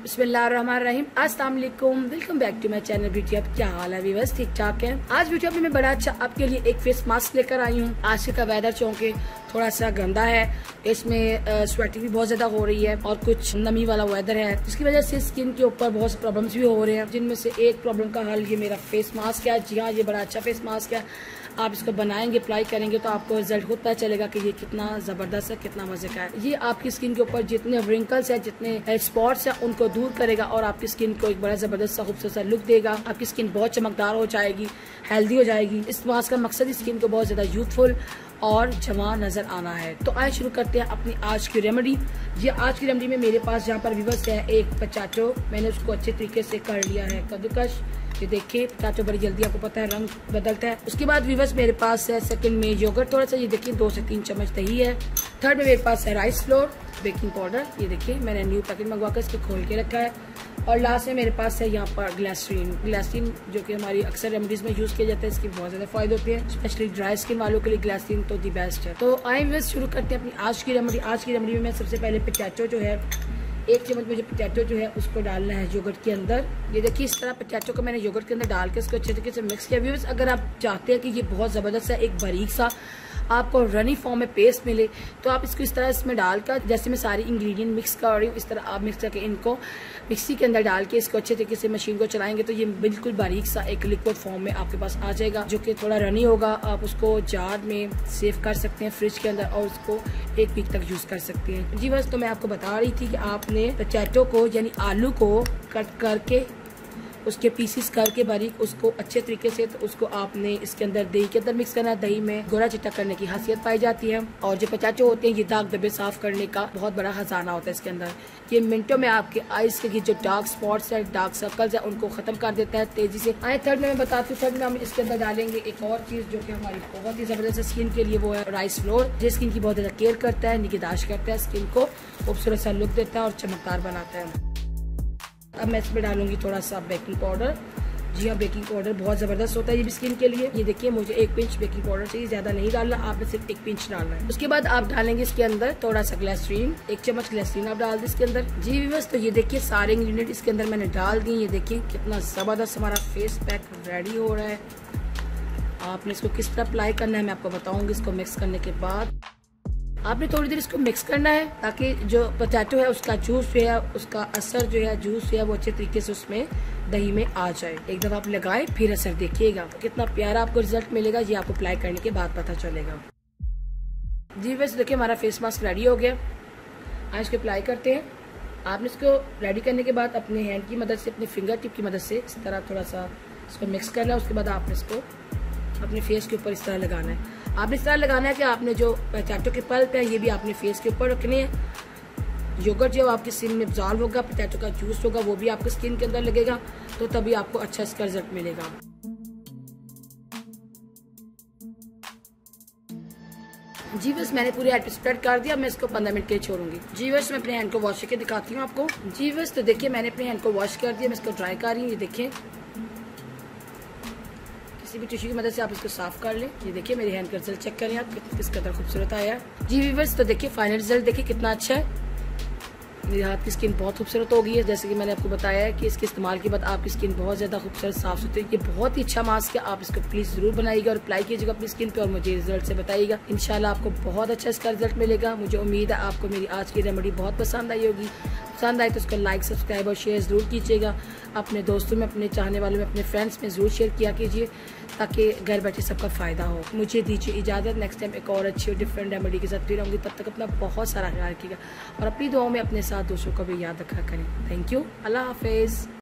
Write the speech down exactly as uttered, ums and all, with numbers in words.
बिस्मिल्लाहिर्रहमानिर्रहीम, अस्सलाम वालेकुम, welcome back to my channel beauty hub. क्या हाल है व्यूअर्स, ठीक ठाक है। आज ब्यूटी हब में मैं बड़ा अच्छा आपके लिए एक फेस मास्क लेकर आई हूँ। आज का वेदर चूंकि थोड़ा सा गंदा है, इसमें स्वेटिंग भी बहुत ज्यादा हो रही है और कुछ नमी वाला वेदर है, जिसकी वजह से स्किन के ऊपर बहुत से प्रॉब्लम्स भी हो रहे हैं, जिनमें से एक प्रॉब्लम का हल ये मेरा फेस मास्क है। जी हाँ, ये बड़ा अच्छा फेस मास्क है। आप इसको बनाएंगे, अप्लाई करेंगे तो आपको रिजल्ट खुद पता चलेगा कि ये कितना जबरदस्त है, कितना मजे का है। ये आपकी स्किन के ऊपर जितने रिंकल्स है, जितने स्पॉट्स है, उनको दूर करेगा और आपकी स्किन को एक बड़ा जबरदस्त सा खूबसूरत सा लुक देगा। आपकी स्किन बहुत चमकदार हो जाएगी, हेल्दी हो जाएगी। इस मास्क का मकसद स्किन को बहुत ज्यादा यूथफुल और जवान नजर आना है। तो आइए शुरू करते हैं अपनी आज की रेमेडी। ये आज की रेमेडी में मेरे पास जहाँ पर विवश है एक पचाटो, मैंने उसको अच्छे तरीके से कर लिया है कद्दूकश। ये देखिए, पचाटो बड़ी जल्दी आपको पता है रंग बदलता है। उसके बाद विवश मेरे पास है सेकंड में योगर्ट थोड़ा सा, ये देखिए दो से तीन चम्मच दही है। थर्ड में मेरे पास है राइस फ्लोर, बेकिंग पाउडर, ये देखिए मैंने न्यू पैकेट मंगवा कर इसको खोल के रखा है। और लास्ट में मेरे पास है यहाँ पर ग्लिसरीन। ग्लिसरीन जो कि हमारी अक्सर रेमेडीज में यूज किया जाता है, इसके बहुत ज्यादा फायदे होते हैं, स्पेशली ड्राई स्किन वालों के लिए ग्लिसरीन तो दी बेस्ट है। तो आई वेस्ट शुरू करते हैं अपनी आज की रेमेडी। आज की रेमेडी में मैं सबसे पहले पोटैटो जो है, एक चम्मच मुझे पोटैटो जो है उसको डालना है योगर्ट के अंदर। ये देखिए इस तरह पोटैटो को मैंने योगर्ट के अंदर डाल के इसको अच्छे तरीके से मिक्स किया। व्यूअर्स, अगर आप चाहते हैं कि ये बहुत जबरदस्त है, एक बारीक सा आपको रनी फॉर्म में पेस्ट मिले, तो आप इसको इस तरह इसमें डालकर, जैसे मैं सारी इंग्रेडिएंट मिक्स कर रही हूँ, इस तरह आप मिक्स करके इनको मिक्सी के अंदर डाल के इसको अच्छे तरीके से मशीन को चलाएंगे तो ये बिल्कुल बारीक सा एक लिक्विड फॉर्म में आपके पास आ जाएगा, जो कि थोड़ा रनी होगा। आप उसको जार में सेव कर सकते हैं फ्रिज के अंदर और उसको एक वीक तक यूज कर सकते हैं। जी बस, तो मैं आपको बता रही थी कि आपने पोटैटो को यानी आलू को कट करके उसके पीसीस करके बारीक, उसको अच्छे तरीके से, तो उसको आपने इसके अंदर दही के अंदर मिक्स करना है। दही में गोरा चिट्टा करने की खासियत पाई जाती है और जो पोटैटो होते हैं ये दाग धब्बे साफ करने का बहुत बड़ा खजाना होता है इसके अंदर। ये मिनटों में आपके आईज के जो डार्क स्पॉट्स है, डार्क सर्कल्स है, उनको खत्म कर देता है तेजी से। आए थर्ड में मैं बताती हूँ, थर्ड में हम इसके अंदर डालेंगे एक और चीज जो कि हमारी बहुत ही जबरदस्त स्किन के लिए, वो है राइस फ्लोर, जो स्किन की बहुत ज्यादा केयर करता है, निगहदाश्त करता है, स्किन को खूबसूरत सा लुक देता है और चमकदार बनाता है। अब मैं इसमें डालूंगी थोड़ा सा बेकिंग पाउडर। जी हाँ, बेकिंग पाउडर बहुत जबरदस्त होता है ये भी स्किन के लिए। ये देखिए मुझे एक पिंच बेकिंग पाउडर चाहिए, ज्यादा नहीं डालना, आपने सिर्फ एक पिंच डालना है। उसके बाद आप डालेंगे इसके अंदर थोड़ा सा ग्लिसरीन, एक चम्मच ग्लिसरीन आप डाल दें इसके अंदर। जी व्यूअर्स, तो ये देखिए सारे इंग्रेडिएंट इसके अंदर मैंने डाल दिए। ये देखिए कितना जबरदस्त हमारा फेस पैक रेडी हो रहा है। आपने इसको किस तरह अप्लाई करना है मैं आपको बताऊंगी। इसको मिक्स करने के बाद आपने थोड़ी देर इसको मिक्स करना है ताकि जो पोटैटो है उसका जूस जो है, उसका असर जो है, जूस जो है वो अच्छे तरीके से उसमें दही में आ जाए। एक दफा आप लगाए फिर असर देखिएगा, कितना प्यारा आपको रिजल्ट मिलेगा, ये आपको अप्लाई करने के बाद पता चलेगा। जी वैसे देखिए हमारा फेस मास्क रेडी हो गया। आज इसको अप्लाई करते हैं। आपने इसको रेडी करने के बाद अपने हैंड की मदद से, अपने फिंगर टिप की मदद से इस तरह थोड़ा सा इसको मिक्स करना है। उसके बाद आपने इसको अपने फेस के ऊपर इस तरह लगाना है। आपने इस तरह लगाना है कि आपने जो पोटैटो के पल्प है ये भी आपने फेस के ऊपर रखने हैं। योगर्ट जो आपकी स्किन में एब्जॉर्ब होगा, पोटैटो का जूस होगा, वो भी आपकी स्किन के अंदर लगेगा, तो तभी आपको अच्छा इसका रिजल्ट मिलेगा। जी बस, मैंने पूरे हैंड पे स्प्रेड कर दिया। मैं इसको पंद्रह मिनट के लिए छोड़ूंगी। जी बस, मैं अपने हैंड को वॉश करके दिखाती हूँ आपको। जी बस, तो देखिए मैंने अपने हैंड को वॉश कर दिया, मैं इसको ड्राई कर रही हूँ। ये देखिए किसी भी टिश्यू की मदद से आप इसको साफ कर लें। ये देखिए मेरे हैंड का रिजल्ट चेक करें आप, किस कदर खूबसूरत आया है। जी व्यूअर्स, तो देखिए फाइनल रिजल्ट देखिए कितना अच्छा है। मेरे हाथ की स्किन बहुत खूबसूरत हो गई है। जैसे कि मैंने आपको बताया है कि इसके इस्तेमाल के बाद आपकी स्किन बहुत ज्यादा खूबसूरत साफ सुथरी, ये बहुत ही अच्छा मास्क है। आप इसको प्लीज जरूर बनाइएगा और अप्लाई कीजिएगा अपनी स्किन पे और मुझे रिजल्ट से बताइएगा। इंशाल्लाह आपको बहुत अच्छा इसका रिजल्ट मिलेगा। मुझे उम्मीद है आपको मेरी आज की रेमेडी बहुत पसंद आई होगी। पसंद आए तो उसको लाइक, सब्सक्राइब और शेयर जरूर कीजिएगा। अपने दोस्तों में, अपने चाहने वालों में, अपने फ्रेंड्स में जरूर शेयर किया कीजिए ताकि घर बैठे सबका फायदा हो। मुझे दीजिए इजाजत, नेक्स्ट टाइम एक और अच्छी और डिफरेंट रेमेडी के साथ फिर आऊंगी। तब तक अपना बहुत सारा ख्याल रखिएगा और अपनी दुआओं में अपने साथ दूसरों को भी याद रखा करें। थैंक यू, अल्लाह हाफिज।